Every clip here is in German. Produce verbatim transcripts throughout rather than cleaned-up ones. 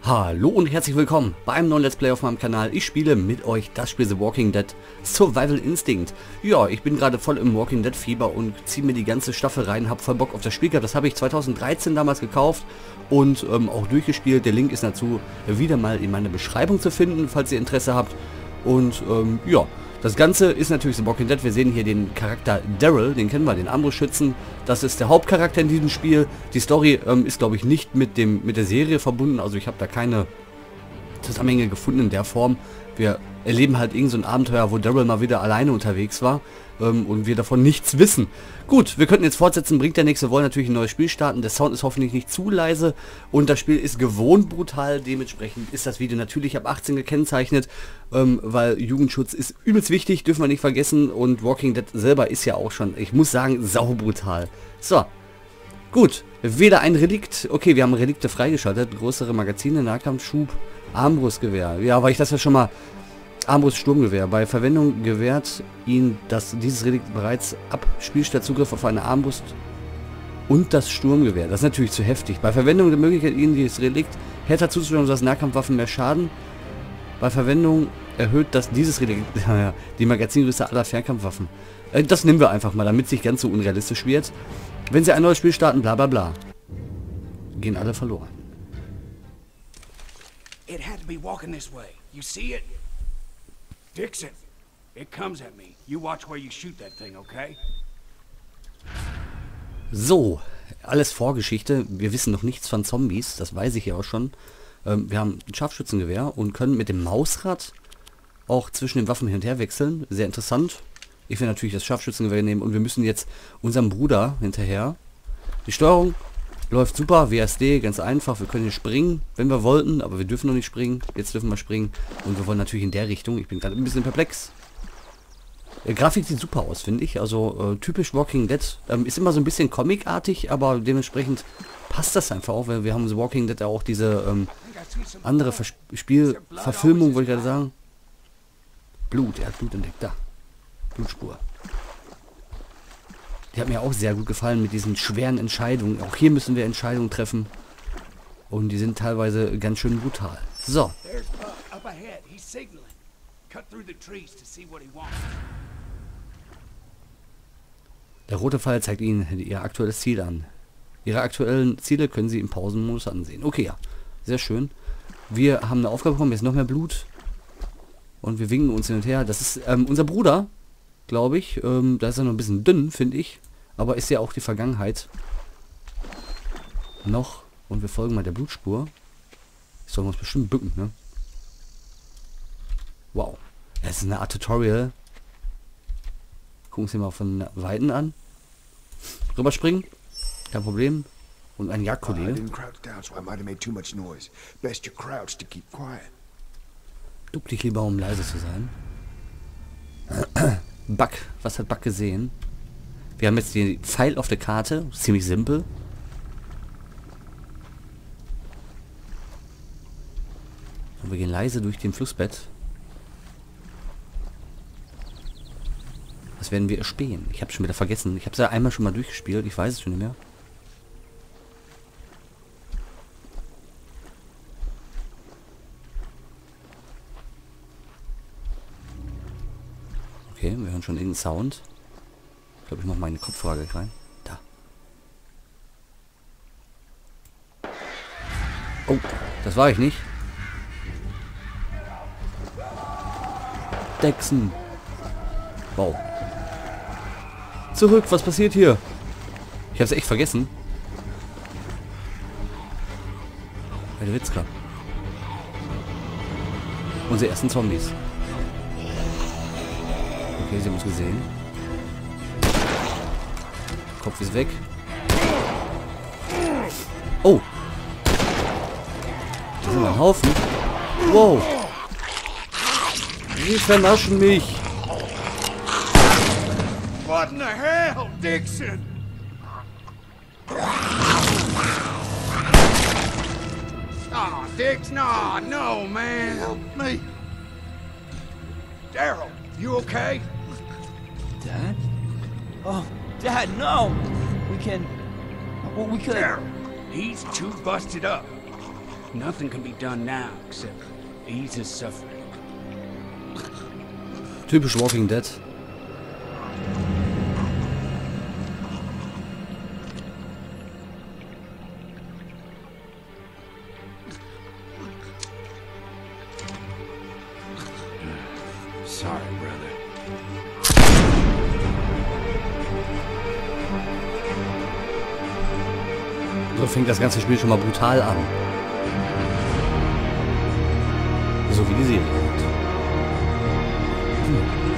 Hallo und herzlich willkommen bei einem neuen Let's Play auf meinem Kanal. Ich spiele mit euch das Spiel The Walking Dead Survival Instinct. Ja, ich bin gerade voll im Walking Dead Fieber und ziehe mir die ganze Staffel rein, hab voll Bock auf das Spiel gehabt. Das habe ich zweitausenddreizehn damals gekauft und ähm, auch durchgespielt. Der Link ist dazu wieder mal in meiner Beschreibung zu finden, falls ihr Interesse habt. Und ähm, ja, das Ganze ist natürlich The Walking Dead. Wir sehen hier den Charakter Daryl, den kennen wir, den Armbrustschützen. Das ist der Hauptcharakter in diesem Spiel. Die Story ähm, ist, glaube ich, nicht mit dem mit der Serie verbunden. Also ich habe da keine Zusammenhänge gefunden in der Form. Wir erleben halt irgend so ein Abenteuer, wo Daryl mal wieder alleine unterwegs war ähm, und wir davon nichts wissen. Gut, wir könnten jetzt fortsetzen, bringt der nächste, wollen natürlich ein neues Spiel starten. Der Sound ist hoffentlich nicht zu leise und das Spiel ist gewohnt brutal. Dementsprechend ist das Video natürlich ab achtzehn gekennzeichnet, ähm, weil Jugendschutz ist übelst wichtig, dürfen wir nicht vergessen. Und Walking Dead selber ist ja auch schon, ich muss sagen, saubrutal. So, gut, weder ein Relikt, okay, wir haben Relikte freigeschaltet, größere Magazine, Nahkampfschub, Armbrustgewehr. Ja, weil ich das ja schon mal... Armbrust-Sturmgewehr. Bei Verwendung gewährt ihn das, dieses Relikt bereits ab Spielstattzugriff auf eine Armbrust und das Sturmgewehr. Das ist natürlich zu heftig. Bei Verwendung der Möglichkeit, ihnen dieses Relikt härter zuzuschlagen, sodass Nahkampfwaffen mehr Schaden. Bei Verwendung erhöht das dieses Relikt die Magazingröße aller Fernkampfwaffen. Äh, das nehmen wir einfach mal, damit es nicht ganz so unrealistisch wird. Wenn sie ein neues Spiel starten, bla bla bla. Gehen alle verloren. It had to be walking this way. You see it? Dixon, it comes at me. You watch where you shoot that thing, okay? So, alles Vorgeschichte. Wir wissen noch nichts von Zombies, das weiß ich ja auch schon. Ähm, wir haben ein Scharfschützengewehr und können mit dem Mausrad auch zwischen den Waffen hin und her wechseln. Sehr interessant. Ich will natürlich das Scharfschützengewehr nehmen und wir müssen jetzt unserem Bruder hinterher. Die Steuerung läuft super, W S D, ganz einfach. Wir können hier springen, wenn wir wollten, aber wir dürfen noch nicht springen. Jetzt dürfen wir springen und wir wollen natürlich in der Richtung. Ich bin gerade ein bisschen perplex. Die Grafik sieht super aus, finde ich. Also äh, typisch Walking Dead. Ähm, ist immer so ein bisschen comicartig, aber dementsprechend passt das einfach auch, weil wir haben The Walking Dead ja auch diese ähm, andere Vers Spielverfilmung, wollte ich gerade sagen. Blut, er hat Blut entdeckt. Da. Blutspur. Die hat mir auch sehr gut gefallen mit diesen schweren Entscheidungen. Auch hier müssen wir Entscheidungen treffen. Und die sind teilweise ganz schön brutal. So. Der rote Pfeil zeigt Ihnen Ihr aktuelles Ziel an. Ihre aktuellen Ziele können Sie im Pausenmodus ansehen. Okay, ja. Sehr schön. Wir haben eine Aufgabe bekommen. Jetzt noch mehr Blut. Und wir winken uns hin und her. Das ist ähm, unser Bruder, glaube ich. Ähm, da ist er noch ein bisschen dünn, finde ich. Aber ist ja auch die Vergangenheit noch. Und wir folgen mal der Blutspur. Sollen wir uns bestimmt bücken, ne? Wow. Das ist eine Art Tutorial. Gucken uns hier mal von Weiten an. Rüberspringen. Kein Problem. Und ein Jagdkollege. Duck dich lieber, um leise zu sein. Buck. Was hat Buck gesehen? Wir haben jetzt den Pfeil auf der Karte. Ziemlich simpel. Und wir gehen leise durch den Flussbett. Das werden wir erspähen. Ich habe schon wieder vergessen. Ich habe es ja einmal schon mal durchgespielt. Ich weiß es schon nicht mehr. Okay, wir hören schon irgendeinen Sound. Ich glaube, ich mache meine Kopfhörer gleich rein. Da. Oh, das war ich nicht. Dixon. Wow. Zurück, was passiert hier? Ich habe es echt vergessen. Bei der Witzka. Unsere ersten Zombies. Okay, sie haben uns gesehen. Kopf ist weg. Oh. Da sind wir ein Haufen. Wow. Sie vernaschen mich. What in the hell, Dixon? Oh, Dix, no, no, man. Help me. Daryl, you okay? Dad? Oh, Dad, no! We can... Well, we could... Daryl, he's too busted up. Nothing can be done now except ease his suffering. Typisch Walking Dead. Sorry, brother. So fängt das ganze Spiel schon mal brutal an. So wie die Serie halt. Hm.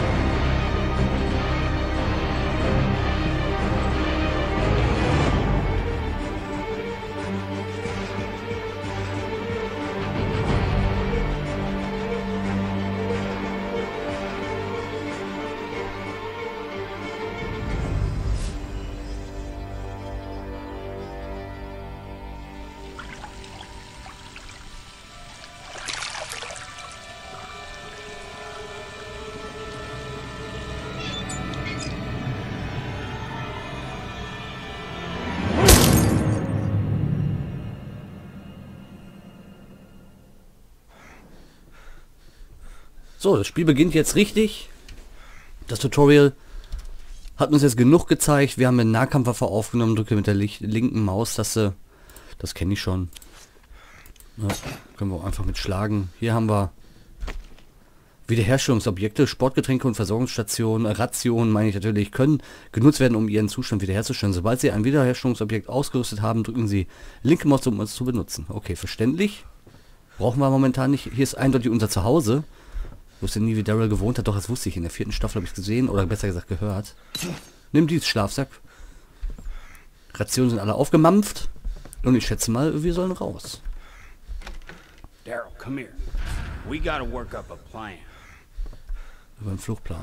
So, das Spiel beginnt jetzt richtig. Das Tutorial hat uns jetzt genug gezeigt. Wir haben eine Nahkampfwaffe aufgenommen, drücke mit der linken Maustaste. Das kenne ich schon. Ja, können wir auch einfach mit schlagen. Hier haben wir Wiederherstellungsobjekte, Sportgetränke und Versorgungsstationen, Rationen, meine ich natürlich, können genutzt werden, um ihren Zustand wiederherzustellen. Sobald Sie ein Wiederherstellungsobjekt ausgerüstet haben, drücken Sie linke Maus, um es zu benutzen. Okay, verständlich. Brauchen wir momentan nicht. Hier ist eindeutig unser Zuhause. Ich wusste nie, wie Daryl gewohnt hat, doch das wusste ich. In der vierten Staffel habe ich es gesehen, oder besser gesagt gehört. Nimm dies, Schlafsack. Rationen sind alle aufgemampft. Und ich schätze mal, wir sollen raus. Daryl, come here. We gotta work up a plan. Über den Fluchtplan.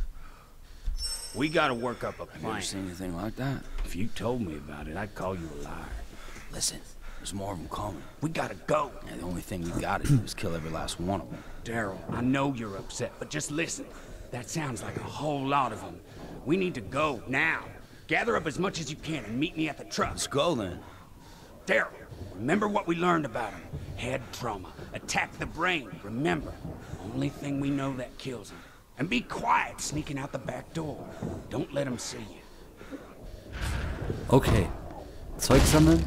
We gotta work up a Have you plan. ever seen anything like that? If you told me about it, I'd call you a liar. Listen, there's more of them coming. We gotta go. And the only thing we gotta do is kill every last one of them. Daryl, I know you're upset, but just listen. That sounds like a whole lot of them. We need to go now. Gather up as much as you can and meet me at the truck. Let's go then. Daryl, remember what we learned about him. Head trauma. Attack the brain. Remember, only thing we know that kills him. And be quiet sneaking out the back door. Don't let him see you. Okay. Zeug sammeln.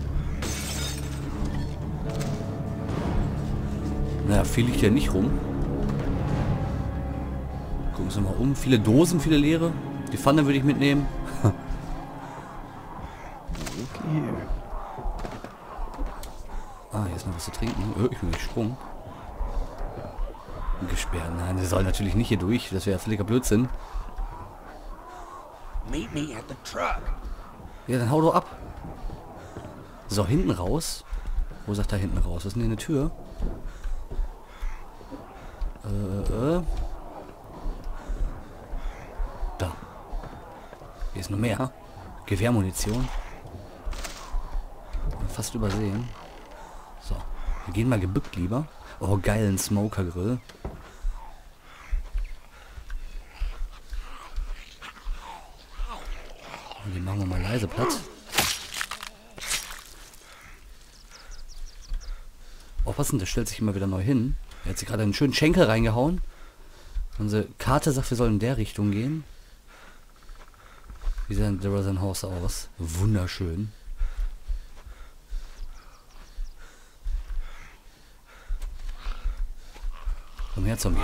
Naja, viel liegt ja nicht rum. Gucken wir uns mal um. Viele Dosen, viele leere. Die Pfanne würde ich mitnehmen. Ah, hier ist noch was zu trinken. Oh, ich bin gesprungen. Gesperrt. Nein, sie soll natürlich nicht hier durch. Das wäre völliger Blödsinn. Meet me at the truck. Ja, dann hau doch ab. So, hinten raus. Wo sagt er hinten raus? Was ist denn hier eine Tür? Äh, äh. Da. Hier ist noch mehr. Gewehrmunition. Fast übersehen. So. Wir gehen mal gebückt lieber. Oh, geilen Smoker-Grill. Den machen wir mal leise Platz. Aufpassen, der stellt sich immer wieder neu hin. Er hat sich gerade einen schönen Schenkel reingehauen. Unsere Karte sagt, wir sollen in der Richtung gehen. Wie sieht denn sein Haus aus? Wunderschön. Komm her, Zombie.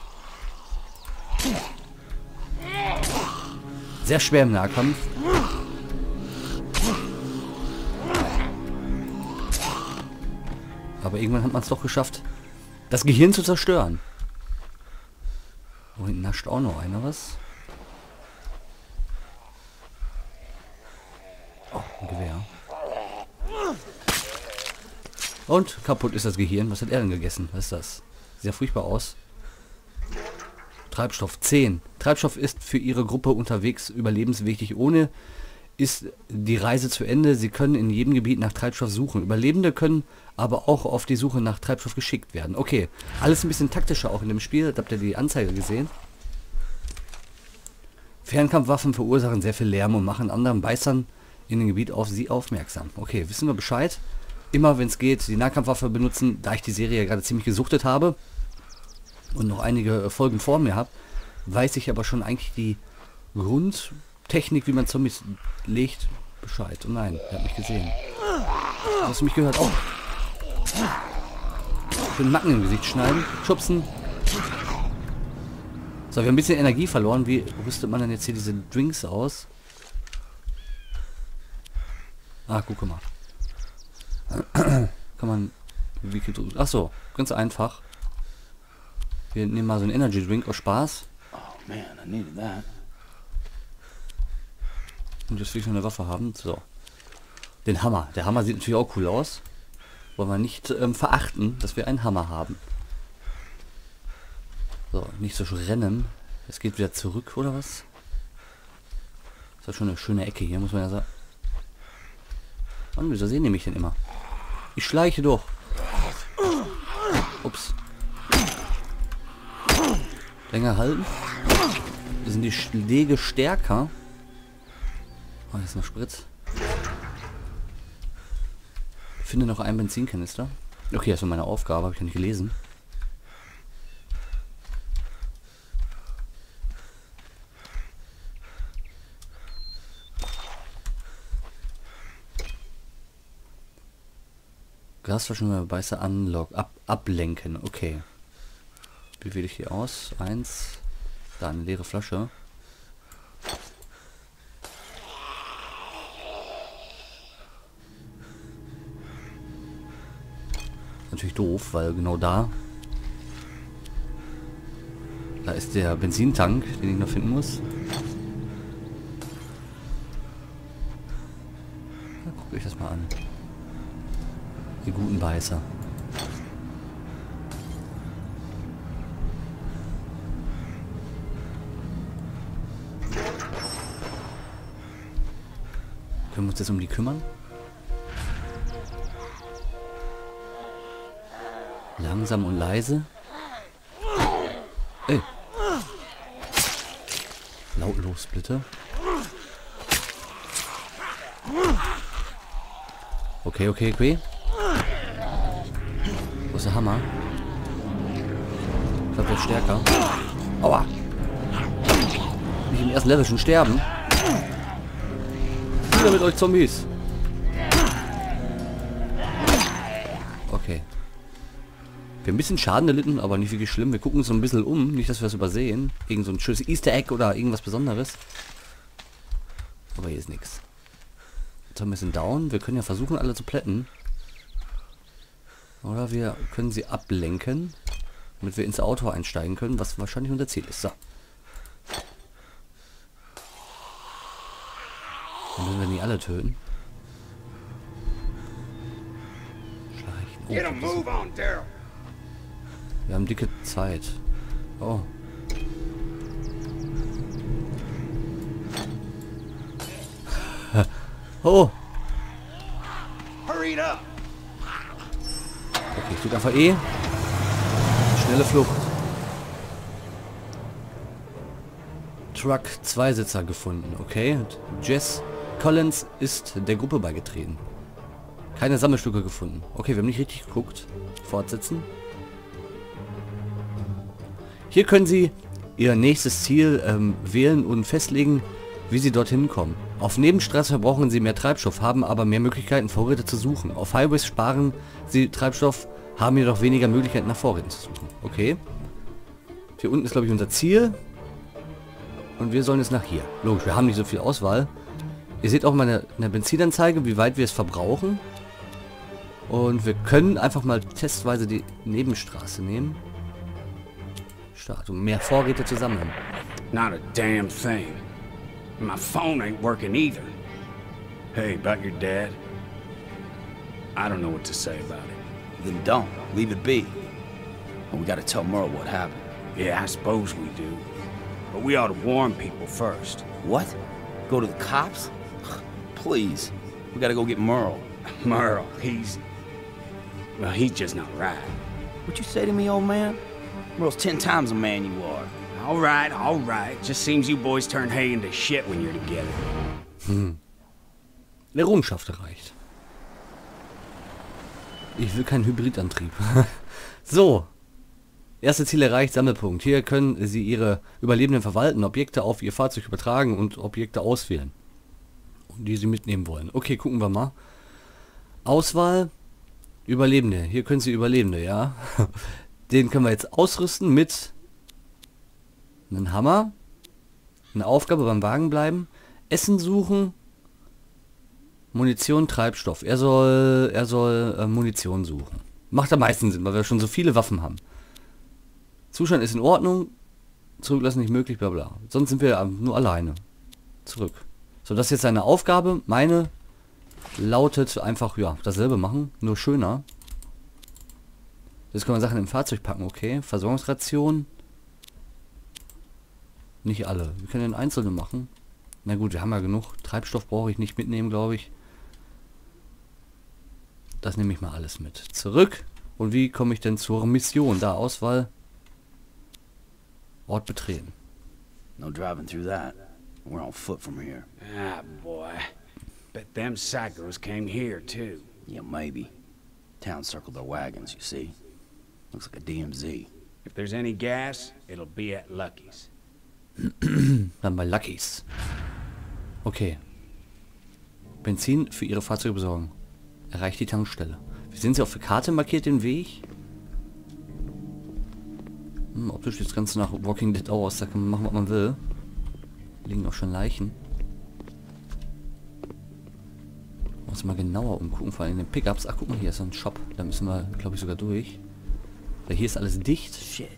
Sehr schwer im Nahkampf. Aber irgendwann hat man es doch geschafft, das Gehirn zu zerstören. Oh, hinten nascht auch noch einer was. Oh, ein Gewehr. Und kaputt ist das Gehirn. Was hat er denn gegessen? Was ist das? Sieht ja furchtbar aus. Treibstoff zehn. Treibstoff ist für ihre Gruppe unterwegs überlebenswichtig. Ohne ist die Reise zu Ende. Sie können in jedem Gebiet nach Treibstoff suchen. Überlebende können aber auch auf die Suche nach Treibstoff geschickt werden. Okay, alles ein bisschen taktischer auch in dem Spiel. Da habt ihr die Anzeige gesehen. Fernkampfwaffen verursachen sehr viel Lärm und machen anderen Beißern in dem Gebiet auf sie aufmerksam. Okay, wissen wir Bescheid. immer, wenn es geht, die Nahkampfwaffe benutzen, da ich die Serie ja gerade ziemlich gesuchtet habe und noch einige Folgen vor mir habe, weiß ich aber schon eigentlich die Grundtechnik, wie man Zombies legt, Bescheid. Oh nein, er hat mich gesehen. Hast du mich gehört? Oh. Den Nacken im Gesicht schneiden, schubsen. So, wir haben ein bisschen Energie verloren. Wie rüstet man denn jetzt hier diese Drinks aus? Ah, guck mal. Kann man... Wie viel drücken? Ach so, ganz einfach. Wir nehmen mal so einen Energy Drink aus Spaß. Oh man, I needed that. Und jetzt will ich noch eine Waffe haben. So. Den Hammer. Der Hammer sieht natürlich auch cool aus. Wollen wir nicht ähm, verachten, dass wir einen Hammer haben. So, nicht so rennen. Es geht wieder zurück, oder was? Das ist ja schon eine schöne Ecke hier, muss man ja sagen. Mann, wieso sehen die mich denn immer? Ich schleiche doch. Ups. Länger halten. Da sind die Schläge stärker. Oh, hier ist noch Spritz. Ich finde noch einen Benzinkanister. Okay, das war meine Aufgabe, habe ich ja nicht gelesen. Gasflaschenbeißer unlock. Ab, ablenken. Okay. Wie wähle ich die aus? Eins. Da eine leere Flasche. Natürlich doof, weil genau da da ist der Benzintank, den ich noch finden muss. Ja, guckt euch das mal an. Die guten Beißer. Können wir uns jetzt um die kümmern? Langsam und leise. Ey. Lautlos, bitte. Okay, okay, okay. Wo ist der Hammer? Ich glaube, der ist stärker. Aua. Nicht im ersten Level schon sterben. Wieder mit euch Zombies. Okay. Wir haben ein bisschen Schaden erlitten, aber nicht wirklich schlimm. Wir gucken uns so ein bisschen um. Nicht, dass wir das übersehen. Irgend so ein schönes Easter Egg oder irgendwas Besonderes. Aber hier ist nichts. Jetzt haben wir ein bisschen down. Wir können ja versuchen, alle zu plätten. Oder wir können sie ablenken, damit wir ins Auto einsteigen können, was wahrscheinlich unser Ziel ist. So. Dann müssen wir nicht alle töten. Schleichen. Oh, wir haben dicke Zeit. Oh. Oh. Hurry up. Okay, ich drücke einfach E. Schnelle Flucht. Truck Zweisitzer gefunden. Okay. Und Jess Collins ist der Gruppe beigetreten. Keine Sammelstücke gefunden. Okay, wir haben nicht richtig geguckt. Fortsetzen. Hier können Sie Ihr nächstes Ziel ähm, wählen und festlegen, wie Sie dorthin kommen. Auf Nebenstraße verbrauchen Sie mehr Treibstoff, haben aber mehr Möglichkeiten, Vorräte zu suchen. Auf Highways sparen Sie Treibstoff, haben jedoch weniger Möglichkeiten, nach Vorräten zu suchen. Okay. Hier unten ist, glaube ich, unser Ziel. Und wir sollen jetzt nach hier. Logisch, wir haben nicht so viel Auswahl. Ihr seht auch meine eine Benzinanzeige, wie weit wir es verbrauchen. Und wir können einfach mal testweise die Nebenstraße nehmen. Start, um mehr Vorräte zu sammeln. Not a damn thing. My phone ain't working either. Hey, about your dad? I don't know what to say about it. Then don't. Leave it be. And we gotta tell Merle what happened. Yeah, I suppose we do. But we ought to warn people first. What? Go to the cops? Please. We gotta go get Merle. Merle, he's... Well, he's just not right. What you say to me, old man? Merle's ten times the man you are. All right, all right. Just seems you boys turn hay into shit when you're together. Hm. Eine Errungenschaft erreicht. Ich will keinen Hybridantrieb. So. Erste Ziel erreicht, Sammelpunkt. Hier können Sie Ihre Überlebenden verwalten, Objekte auf Ihr Fahrzeug übertragen und Objekte auswählen, die Sie mitnehmen wollen. Okay, gucken wir mal. Auswahl. Überlebende. Hier können Sie Überlebende, ja. Den können wir jetzt ausrüsten mit einem Hammer. Eine Aufgabe beim Wagen bleiben. Essen suchen. Munition, Treibstoff. Er soll, er soll äh, Munition suchen. Macht am meisten Sinn, weil wir schon so viele Waffen haben. Zustand ist in Ordnung. Zurücklassen nicht möglich, bla bla. Sonst sind wir äh, nur alleine. Zurück. So, das ist jetzt eine Aufgabe. Meine lautet einfach, ja, dasselbe machen, nur schöner. Jetzt können wir Sachen im Fahrzeug packen, okay. Versorgungsration. Nicht alle. Wir können einzelne machen. Na gut, wir haben ja genug. Treibstoff brauche ich nicht mitnehmen, glaube ich. Das nehme ich mal alles mit. Zurück. Und wie komme ich denn zur Mission? Da, Auswahl. Ort betreten. No driving through that. We're on foot from here. Ah, boy. Bet them psychos came here, too. Yeah, maybe. Town circled their wagons, you see. Looks like a D M Z. If there's any gas, it'll be at Lucky's. Dann bei Lucky's. Okay. Benzin für Ihre Fahrzeuge besorgen. Erreicht die Tankstelle. Wie sehen Sie auf der Karte markiert den Weg? Hm, optisch sieht das Ganze nach Walking Dead aus. Da kann man machen, was man will. Liegen auch schon Leichen. Muss mal genauer umgucken, vor allem in den Pickups. Ach, guck mal, hier ist so ein Shop. Da müssen wir, glaube ich, sogar durch. Weil hier ist alles dicht. Shit.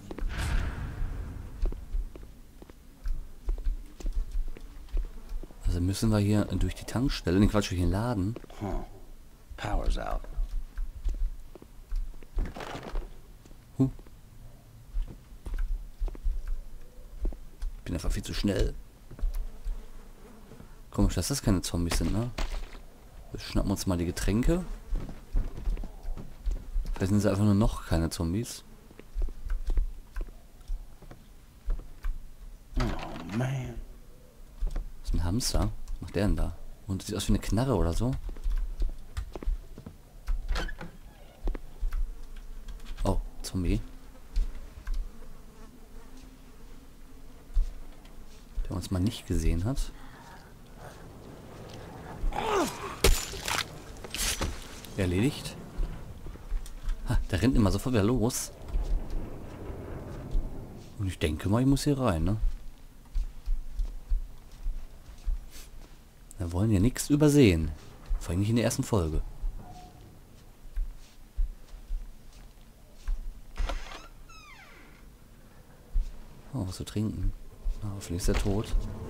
Also müssen wir hier durch die Tankstelle, den Quatsch, durch den Laden. Huh. Power's out. Huh. Ich bin einfach viel zu schnell. Komisch, dass das keine Zombies sind, ne? Wir schnappen uns mal die Getränke. Vielleicht sind es einfach nur noch keine Zombies. Oh man. Das ist ein Hamster. Was macht der denn da? Und das sieht aus wie eine Knarre oder so. Oh, Zombie. Der uns mal nicht gesehen hat. Erledigt. Ha, der rennt immer sofort wieder los. Und ich denke mal, ich muss hier rein, ne? Wir wollen ja nichts übersehen. Vor allem nicht in der ersten Folge. Oh, was zu trinken. Ah, hoffentlich ist er tot.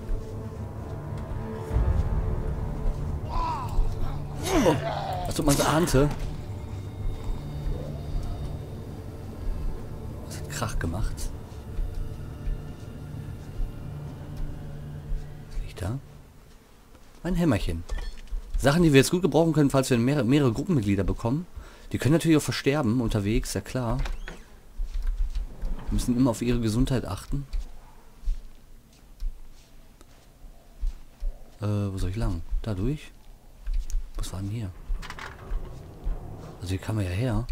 Oh, als ob man es ahnte. Das hat Krach gemacht. Was liegt da? Ein Hämmerchen. Sachen, die wir jetzt gut gebrauchen können, falls wir mehrere, mehrere Gruppenmitglieder bekommen. Die können natürlich auch versterben unterwegs, ja klar. Wir müssen immer auf ihre Gesundheit achten. Äh, wo soll ich lang? Dadurch? Was war denn hier? Also hier kam er ja her.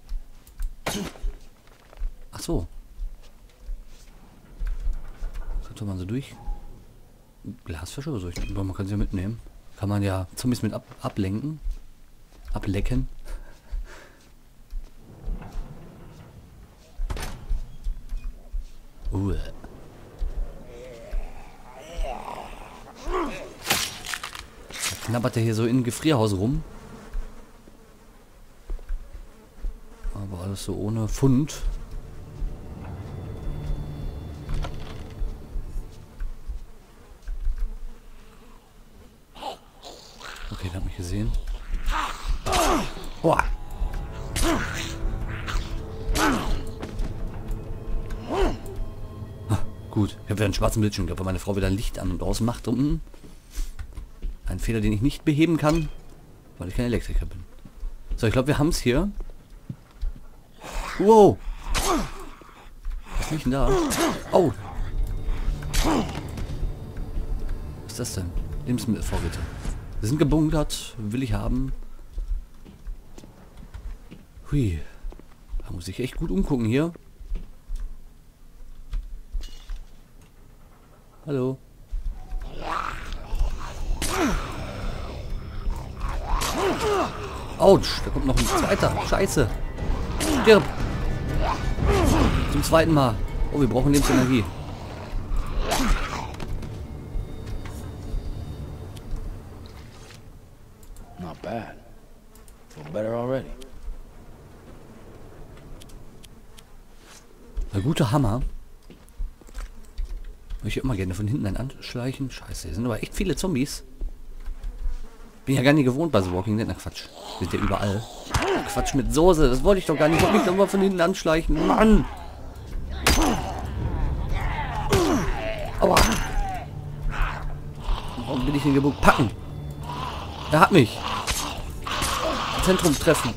Ach so. Sollte man so durch? Glasflasche oder so? Ich, man kann sie ja mitnehmen. Kann man ja Zombies mit ab, ablenken. Ablecken. Uh. Knabbert er hier so in Gefrierhaus rum. Aber alles so ohne Pfund. Okay, der hat mich gesehen. Boah. Ah, gut, ich habe wieder einen schwarzen Bildschirm gehabt, weil meine Frau wieder ein Licht an und aus macht unten. Ein Fehler, den ich nicht beheben kann, weil ich kein Elektriker bin. So, ich glaube, wir haben es hier. Wow. Was liegt denn da? Oh. Was ist das denn? Lebensmittelvorräte. Wir sind gebunkert. Will ich haben. Hui. Da muss ich echt gut umgucken hier. Hallo. Autsch, da kommt noch ein zweiter. Scheiße. Stirb. Zum zweiten Mal. Oh, wir brauchen Lebensenergie. Not bad. Feel better already. Ein guter Hammer. Würde ich immer gerne von hinten einen anschleichen. Scheiße, hier sind aber echt viele Zombies. Bin ja gar nicht gewohnt bei The Walking Dead. Na Quatsch. Sind ja überall. Quatsch mit Soße. Das wollte ich doch gar nicht. Ich wollte mich doch mal von hinten anschleichen. Mann! Aua! Warum bin ich denn gebucht? Packen! Er hat mich! Zentrum treffen.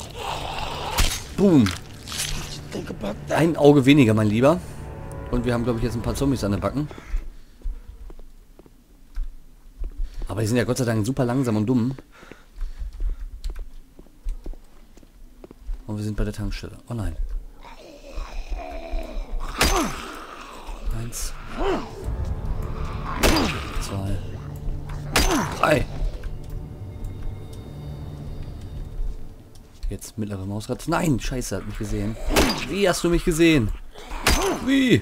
Boom! Ein Auge weniger, mein Lieber. Und wir haben, glaube ich, jetzt ein paar Zombies an der Backen. Aber die sind ja Gott sei Dank super langsam und dumm. Und wir sind bei der Tankstelle. Oh nein. Eins. Zwei. Drei. Jetzt mittlere Mausrad. Nein, scheiße, hat mich gesehen. Wie hast du mich gesehen? Wie?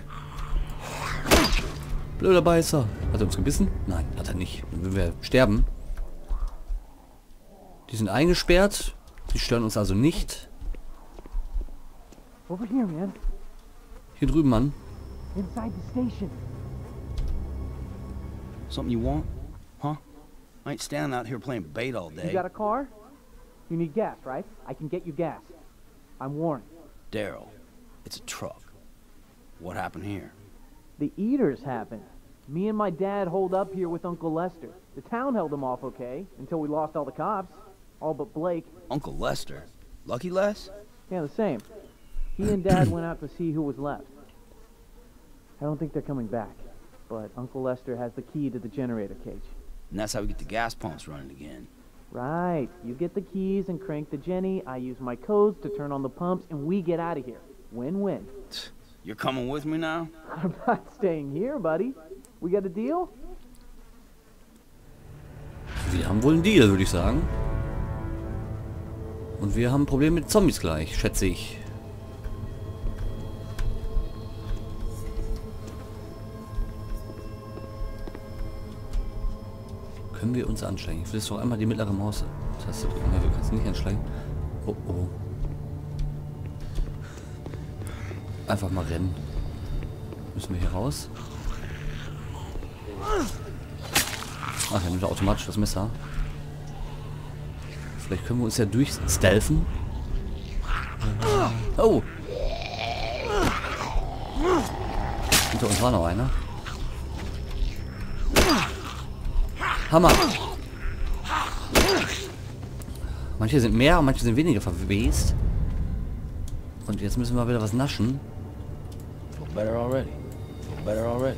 Blöder Beißer. Hat er uns gebissen? Nein, hat er nicht. Dann würden wir sterben. Die sind eingesperrt. Die stören uns also nicht. Over here, man. Hier drüben, Mann. Inside the station. Something you want? Huh? I ain't standing out here playing bait all You day. got a car? You need gas, right? I can get you gas. I'm Warren. Daryl, it's a truck. What happened here? The Eaters happened. Me and my dad holed up here with Uncle Lester. The town held him off okay, until we lost all the cops. All but Blake. Uncle Lester? Lucky Les? Yeah, the same. He and Dad went out to see who was left. I don't think they're coming back. But Uncle Lester has the key to the generator cage. And that's how we get the gas pumps running again. Right. You get the keys and crank the Jenny. I use my codes to turn on the pumps, and we get out of here. Win-win. You're coming with me now? I'm not staying here, buddy. We got a deal? Wir haben wohl einen Deal, würde ich sagen. Und wir haben ein Problem mit Zombies gleich, schätze ich. Können wir uns anschleichen? Ich will jetzt doch einmal die mittlere Maustaste drücken. Ne, wir können es nicht anschleichen. Oh, oh. Einfach mal rennen. Müssen wir hier raus? Ach, er nimmt automatisch das Messer. Vielleicht können wir uns ja durchstealthen. Oh! Hinter uns war noch einer. Hammer! Manche sind mehr und manche sind weniger verwest. Und jetzt müssen wir wieder was naschen. Feel better already. Feel better already.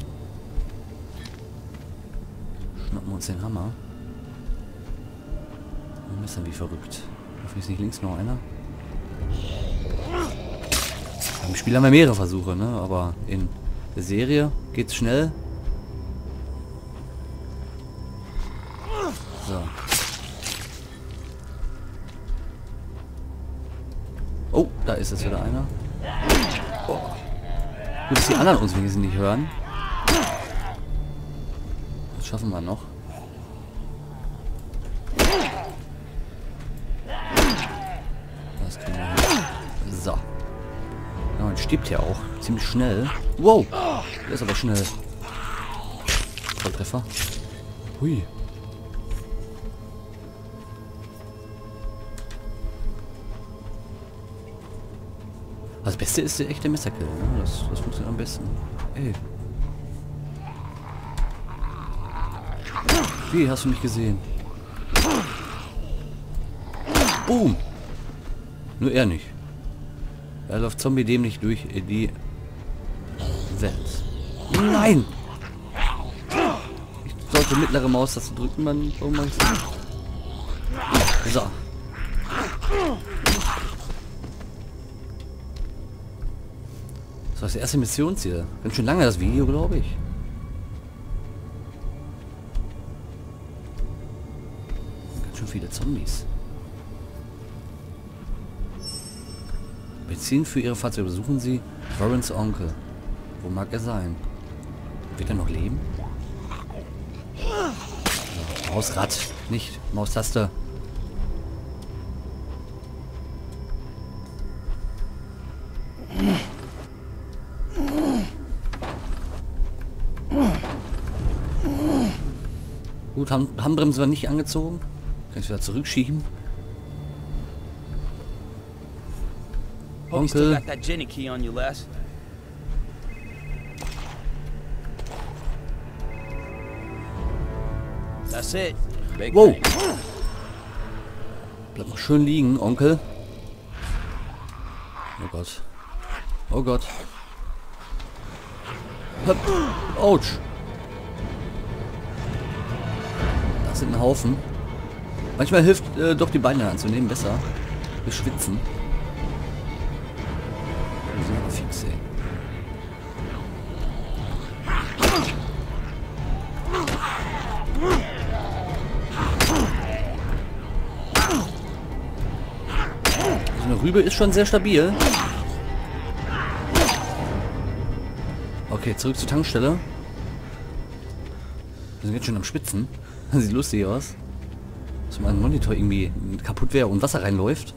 Schnappen wir uns den Hammer. Und messern wie verrückt. Hoffentlich ist nicht links noch einer. Im Spiel haben wir mehrere Versuche, ne? Aber in der Serie geht's schnell. So. Oh, da ist jetzt wieder einer. Oh. Gut, dass die anderen uns wenigstens nicht hören. Das schaffen wir noch. Das kriegen wir hin. So. Ja, man stirbt ja auch ziemlich schnell. Wow, der ist aber schnell. Volltreffer. Hui. Das Beste ist der echte Messerkill, ne? Das, das funktioniert am besten. Ey. Wie hast du mich gesehen? Boom! Nur er nicht. Er läuft Zombie dem nicht durch die Welt. Nein! Ich sollte mittlere Maustaste drücken, man. Warum mach ich das? So. Das war das erste Missionsziel. Ganz schön lange das Video, glaube ich. Ganz schön viele Zombies. Benzin für ihre Fahrzeuge. Besuchen Sie Warrens Onkel. Wo mag er sein? Wird er noch leben? So, Mausrad, nicht Maustaste. Gut, Handbremse war nicht angezogen. Kann ich wieder zurückschieben. Hope you still Onkel. got that Jenny key on you, Les. That's it. Big Wow. thing. Bleib mal schön liegen, Onkel. Oh Gott. Oh Gott. Hopp. Autsch. Das sind ein Haufen. Manchmal hilft äh, doch die Beine anzunehmen besser. Wir schwitzen. Wir sind aber fix, ey. So eine Rübe ist schon sehr stabil. Okay, zurück zur Tankstelle. Wir sind jetzt schon am Schwitzen. Das sieht lustig aus. Dass mein Monitor irgendwie kaputt wäre und Wasser reinläuft.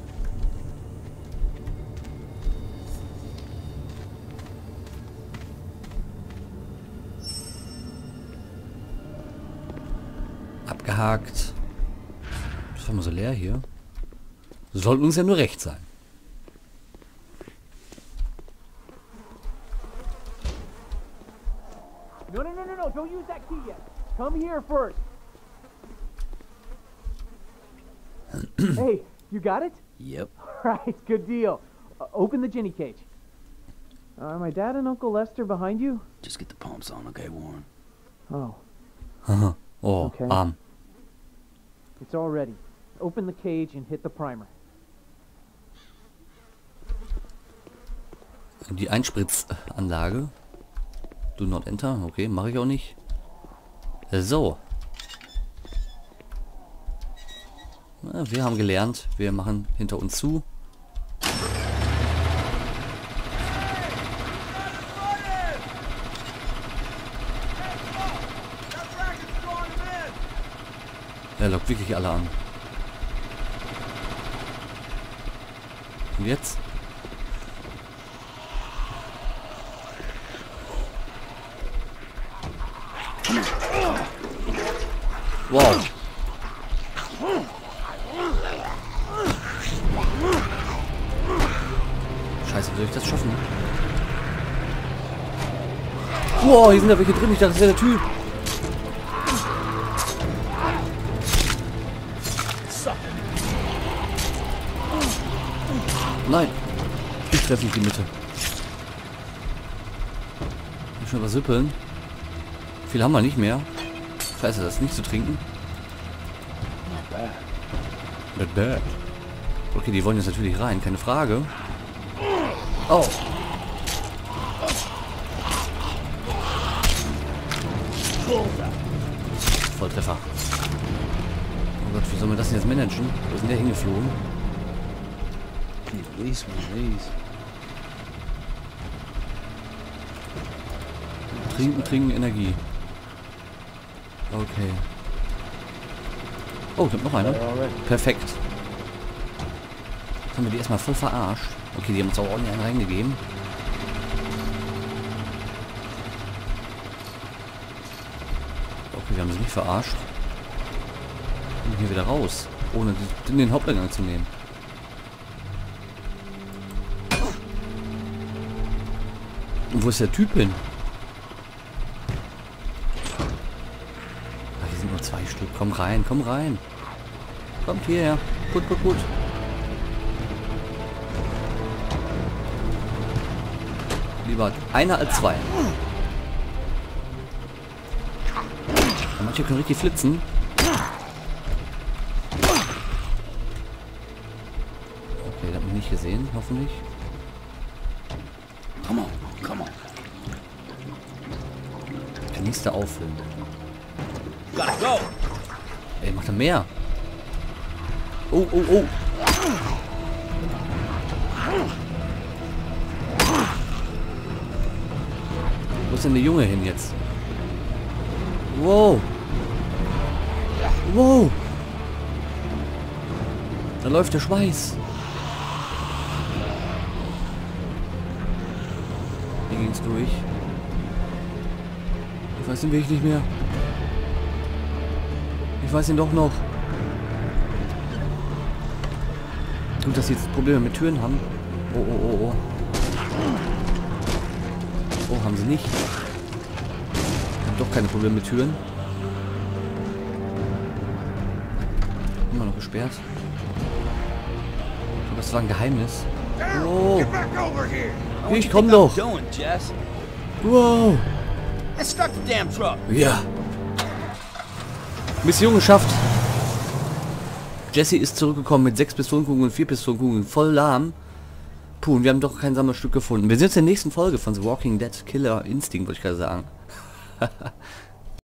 Abgehakt. Das war mal so leer hier. Soll uns ja nur recht sein. No, no, no, no, no! Don't use that key yet. Come here first. Hey, you got it? Yep. Right, good deal. Uh, open the Ginny cage. Are my dad and Uncle Lester behind you? Just get the pumps on, okay, Warren? Oh, Oh, Okay. arm. it's all ready. Open the cage and hit the primer. Die Einspritzanlage. Do not enter. Okay, mache ich auch nicht. So. Na, wir haben gelernt. Wir machen hinter uns zu. Er lockt wirklich alle an. Und jetzt? Wow. Scheiße, wie soll ich das schaffen? Wow, hier sind da welche drin. Ich dachte, das wäre der Typ. Nein. Ich treffe nicht die Mitte. Ich schon übersippeln. Viel haben wir nicht mehr. Scheiße, das nicht zu trinken. Not bad. Okay, die wollen jetzt natürlich rein, keine Frage. Oh. Volltreffer. Oh Gott, wie soll man das denn jetzt managen? Wo sind der hingeflogen? At least one of these. Trinken, trinken, Energie. Okay. Oh, kommt noch einer. Perfekt. Jetzt haben wir die erstmal voll verarscht. Okay, die haben uns auch ordentlich einen reingegeben. Okay, wir haben sie nicht verarscht. Und hier wieder raus. Ohne den, den Haupteingang zu nehmen. Und wo ist der Typ hin? Ach, hier sind nur zwei Stück. Komm rein, komm rein. Kommt hierher. Gut, gut, gut. Lieber einer als zwei. Und manche können richtig flitzen. Okay, der hat mich nicht gesehen, hoffentlich. Come on, come on. Kanister auffüllen. Gotta go. Ey, macht er mehr. Oh, oh, oh. Wo ist denn der Junge hin jetzt? Wow. Wow. Da läuft der Schweiß. Hier ging's durch. Ich weiß den Weg nicht mehr. Ich weiß ihn doch noch. Gut, dass sie jetzt Probleme mit Türen haben. Oh, oh, oh, oh. Oh, haben sie nicht. Haben doch keine Probleme mit Türen. Immer noch gesperrt. Aber das war ein Geheimnis. Oh. Ich komm doch. Doing, Jess? Wow. Let's start the damn truck. Ja. Mission geschafft. Jesse ist zurückgekommen mit sechs Pistolenkugeln und vier Pistolenkugeln. Voll lahm. Puh, und wir haben doch kein Sammelstück gefunden. Wir sehen uns in der nächsten Folge von The Walking Dead Killer Instinct, wollte ich gerade sagen.